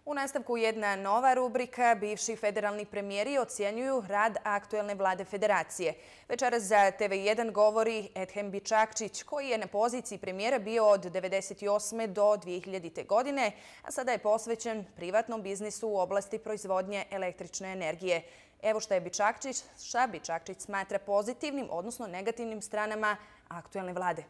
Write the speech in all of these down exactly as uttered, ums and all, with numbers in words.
U nastavku jedna nova rubrika. Bivši federalni premijeri ocjenjuju rad aktuelne vlade federacije. Večeras za T V jedan govori Edhem Bičakčić, koji je na poziciji premijera bio od devedeset osme do dvije hiljadite. godine, a sada je posvećen privatnom biznisu u oblasti proizvodnje električne energije. Evo šta je Bičakčić, šta Bičakčić smatra pozitivnim, odnosno negativnim stranama aktuelne vlade.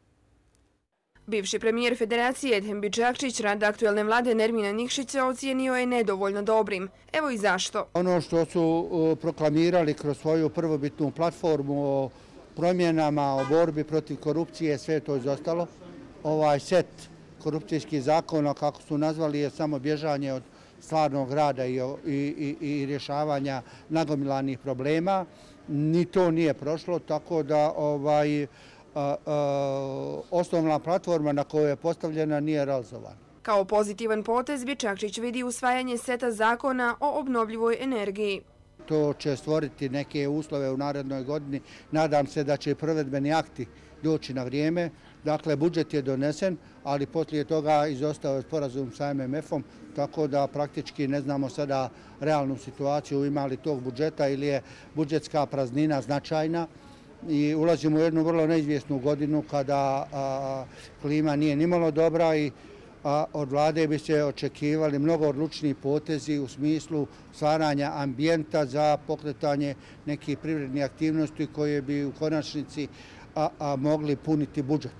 Bivši premijer federacije Edhem Bičakčić rad aktuelne vlade Nermina Nikšića ocijenio je nedovoljno dobrim. Evo i zašto. Ono što su proklamirali kroz svoju prvobitnu platformu o promjenama, o borbi protiv korupcije, sve je to izostalo. Ovaj set korupcijskih zakona, kako su nazvali, je samo bježanje od stvarnog rada i, i, i rješavanja nagomilanih problema. Ni to nije prošlo, tako da ovaj, a, a, osnovna platforma na kojoj je postavljena nije realizovana. Kao pozitivan potez Bičakčić vidi usvajanje seta zakona o obnovljivoj energiji. To će stvoriti neke uslove u narednoj godini. Nadam se da će provedbeni akti doći na vrijeme. Dakle, budžet je donesen, ali poslije toga izostao je sporazum sa M M F-om, tako da praktički ne znamo sada realnu situaciju, ima li tog budžeta ili je budžetska praznina značajna. I ulazimo u jednu vrlo neizvjesnu godinu kada a, klima nije nimalo dobra i a, od vlade bi se očekivali mnogo odlučniji potezi u smislu stvaranja ambijenta za pokretanje nekih privrednih aktivnosti koje bi u konačnici a, a, mogli puniti budžet.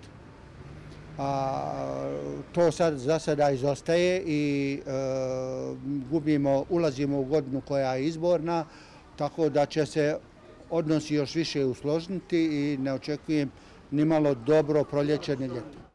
A, to sad za sada izostaje i e, gubimo, ulazimo u godinu koja je izborna, tako da će se odnosi još više usložniti i ne očekujem nimalo dobro proljeće ni ljeto.